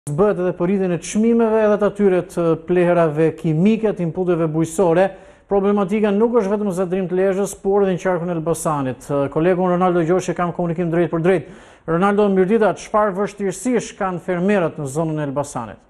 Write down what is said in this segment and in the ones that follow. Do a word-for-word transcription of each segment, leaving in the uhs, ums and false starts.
Bëhet edhe për rritjen e çmimeve edhe të atyre të plehrave kimike, të inputeve bujqësore. Problematika nuk është vetëm në Zadrim të Lezhës, por edhe në qarkun e Elbasanit. Kolegun Ronaldo Gjoshi kam komunikim drejt për drejt. Ronaldo, mirëdita, çfarë vështirësish kanë fermerët në zonën e Elbasanit?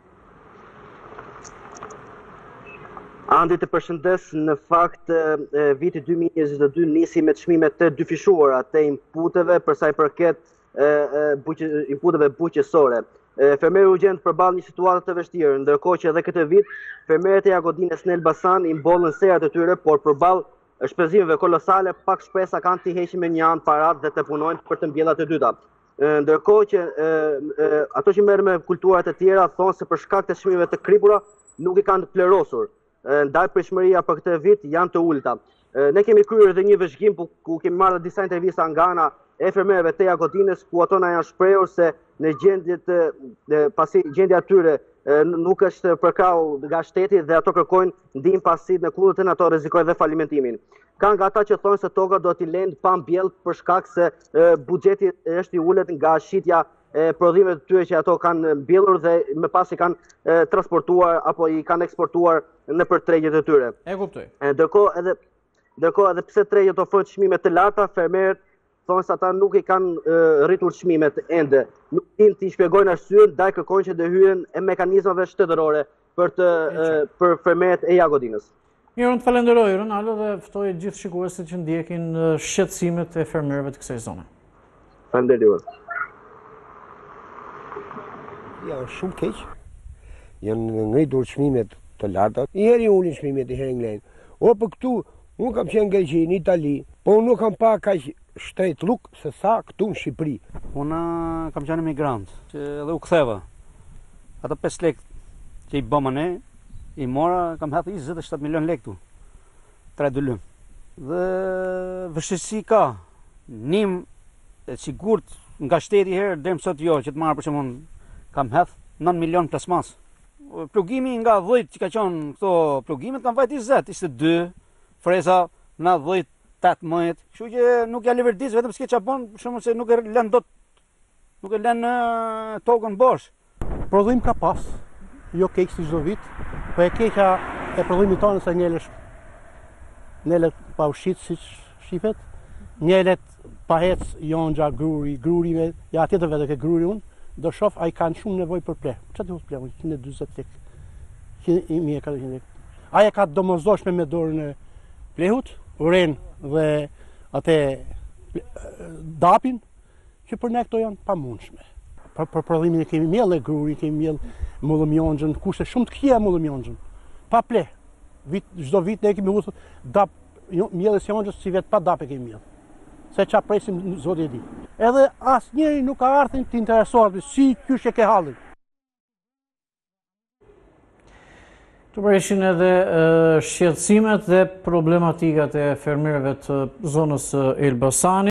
Andi të përshëndes, në fakt viti dy mijë e njëzet e dy nisi me çmimet të dyfishuara të inputeve për sa i përket inputeve bujqësore. Fermeri u gjend përballë një situatë të vështirë, ndërkohë që edhe këtë vit fermerët e Jagodinës në Elbasan i mbollën serat e tyre, por përballë shpenzimeve kolosale, pak shpesa kanë të heqin me një anë parat dhe të punojnë për të mbjellat e dyta. Ndërkohë që ato që merren me kulturat e tjera thonë se për shkak të çmimeve të kripura nuk i kanë të plerosur. Ndaj pritshmëria për këtë vit janë të ulta. Ne kemi kryer edhe një vëzhgim ku kemi marrë disa intervista nga ana e fermerëve të Jagodinës, ku ato na janë shprehur se në gjendjet pasi gjendja e tyre nuk është përkrau nga shteti dhe ato kërkojnë ndihmë pasi në kundërtën ato rrezikojnë dhe falimentimin. Ka nga ata që thonë se toka do t'i lënë pa mbjell për shkak se buxheti është i ulët nga shitja e prodhimeve të tyre që ato kanë mbjellur dhe më pas i kanë transportuar apo i kanë eksportuar nëpër tregjet e tyre. E kuptoj. Ndërkohë edhe ndërkohë edhe pse tregjet ofrojnë çmime të larta, fermerët thonë se ata nuk i kanë rritur çmimet ende. Nuk dinë t'i shpjegojnë arsyeën, ndaj kërkojnë që të hyjen e mekanizmave shtetërore për të për fermerët e Jagodinës. Mirë, unë të falenderoj Ronaldo dhe ftoj gjithë shikuesit që ndjekin shqetësimet e fermerëve të kësaj zone. Falenderoj. Ja, është shumë keq. Janë ngritur çmimet të larta. I heri ulin çmimet, i heri nglenë. O për këtu, unë kam qenë Greqi, në Itali, po unë nuk kam pa kaq shtret luk se sa këtu në Shqipëri. Unë kam qenë emigrant, që edhe u ktheva. Ato pesë lekë që i bëma ne, i mora, kam hedhë njëzet e shtatë milion lekë tu. Tre dylym. Dhe vështirësi ka. Nim e sigurt nga shteti herë, deri më sot jo, që të marrë për shembull kam hedhë nëntë milion plasmas. Plugimi nga dhjetë që ka qenë këto plugimet kanë vajt njëzet, ishte dy, freza na dhjetë tetëmbëdhjetë, kështu që nuk ja liverdis vetëm s'ke çfarë bën, për shembull se nuk e lën dot nuk e lën tokën bosh. Prodhim ka pas, jo keq si çdo vit, po e keqja e prodhimit tonë se njelësh njelet pa ushqit siç shifet, njelet pa hec jonxha gruri, grurive, ja tjetër vetë ke gruri unë, do shoh ai kanë shumë nevojë për pleh. Çfarë do të pleh? njëzet e dyzet lekë. një mijë e katëqind lekë. Ai ka domosdoshme me dorën e plehut, uren dhe atë dapin, që për ne këto janë pamundshme. Për, për prodhimin e kemi mjell e gruri, kemi mjell mullëmjonxhën, kushte shumë të këqija mullëmjonxhën. Pa pleh. Vit, çdo vit ne kemi husur dap mjell e sjonxhës si vet pa dap e kemi mjell. Se qa presim zoti e di. Edhe asnjëri nuk ka ardhur të interesohet si qysh e ke hallin. Të përreshin edhe shqetësimet dhe problematikat e fermerëve të zonës Elbasanit.